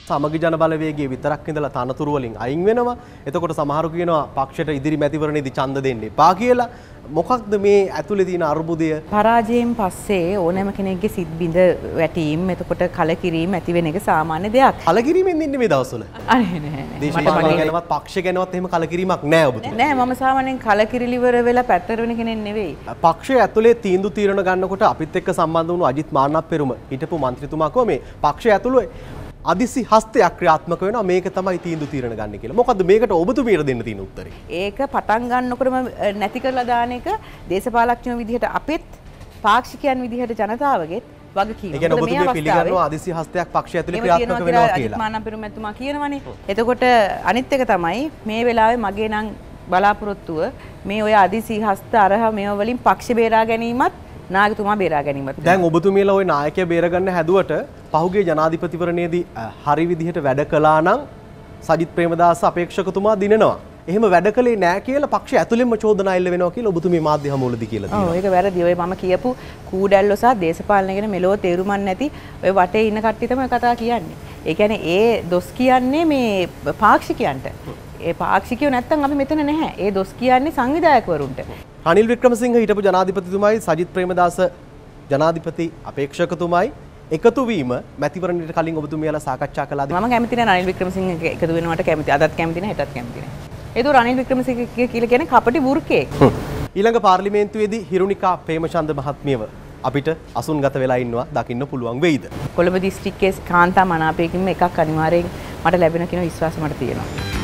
සමගි ජන බලවේගයේ විතරක් ඉඳලා තනතුරු වලින් අයින් වෙනවා. එතකොට සමහරු කියනවා පක්ෂයට ඉදිරි මැතිවරණයේදී ඡන්ද දෙන්න එපා කියලා. මොකක්ද මේ ඇතුලේ තියෙන අරුබුදය? පරාජයෙන් පස්සේ ඕනෑම කෙනෙක්ගේ සිත් බිඳ වැටීම්, එතකොට කලකිරීම ඇති වෙන එක සාමාන්‍ය දෙයක්. කලකිරීමෙන් ඉන්නේ මේ දවස්වල. අනේ නෑ. දේශපාලන ගැනවත් පක්ෂ ගැනවත් එහෙම කලකිරීමක් නෑ ඔබතුමා. නෑ මම සාමාන්‍යයෙන් කලකිරිලිවර වෙලා පැත්තට වෙන කෙනෙක් නෙවෙයි. පක්ෂය ඇතුලේ තීන්දුව తీරන ගන්නකොට අපිත් එක්ක සම්බන්ධ වුණු අජිත් මාන්නප්පෙරුම හිටපු මන්ත්‍රීතුමා කිව්වා මේ පක්ෂය ඇතුලේ අදිසි හස්තයක් ක්‍රියාත්මක වෙනවා මේක තමයි තීන්දුව తీරන ගන්න කියලා. මොකද්ද මේකට ඔබතුමීට දෙන්න තියෙන උත්තරේ? ඒක පටන් ගන්නකොටම නැති කරලා දාන එක දේශපාලඥයෝ විදිහට අපෙත් පාක්ෂිකයන් විදිහට ජනතාවගෙත් වගකීම. ඒ කියන්නේ ඔබතුමී පිළිගන්නවා අදිසි හස්තයක් පක්ෂය ඇතුලේ ක්‍රියාත්මක වෙනවා කියලා. මානපිරුමැතුමා කියනවනේ. එතකොට අනිත් එක තමයි මේ වෙලාවේ මගේ නම් බලාපොරොත්තුව මේ ඔය අදිසි හස්ත අරහ මේව වලින් පක්ෂ බේරා ගැනීමත් නායකතුමා බේරා ගැනීමත්. දැන් ඔබතුමීලා ওই නායකයා බේරගන්න හැදුවට පහුගිය ජනාධිපතිවරණයේදී හරි විදිහට වැඩ කළා නම් සජිත් ප්‍රේමදාස අපේක්ෂකතුමා දිනනවා. එහෙම වැඩ කළේ නැහැ කියලා පක්ෂය ඇතුළෙන්ම චෝදනා එල්ල වෙනවා කියලා ඔබතුමී මාධ්‍ය හමුවලදී කියලා තියෙනවා. ඔව් ඒක වැරදි. ඔය මම කියපු කූඩැල්ලෝ සහ දේශපාලන ගැන මෙලෝ තේරුමක් නැති ඔය වටේ ඉන්න කට්ටිය තමයි කතා කියන්නේ. ඒ කියන්නේ ඒ දොස් කියන්නේ මේ පාක්ෂිකයන්ට. ඒ පාක්ෂිකයෝ නැත්තම් අපි මෙතන නැහැ. ඒ දොස් කියන්නේ සංවිධායකවරුන්ට. රනිල් වික්‍රමසිංහ හිටපු ජනාධිපතිතුමයි සජිත් ප්‍රේමදාස ජනාධිපති අපේක්ෂකතුමයි එකතු වීම මැතිවරණයට කලින් ඔබතුමියලා සාකච්ඡා කළාද? මම කැමති නැහැ රනිල් වික්‍රමසිංහ එකතු වෙනවට කැමති. අදත් කැමති නැහැ, හෙටත් කැමති නැහැ. ඒක රනිල් වික්‍රමසිංහ කියලා කියන්නේ කපටි වෘකෙක්. ඊළඟ පාර්ලිමේන්තුවේදී හිරුනිකා ප්‍රේමචන්ද මහත්මියව අපිට අසුන්ගත වෙලා ඉන්නවා දකින්න පුළුවන් වෙයිද? කොළඹ දිස්ත්‍රික්කයේ කාන්තා මනාපයකින්ම එකක් අනිවාර්යෙන් මට ලැබෙන කියන විශ්වාසය මට තියෙනවා.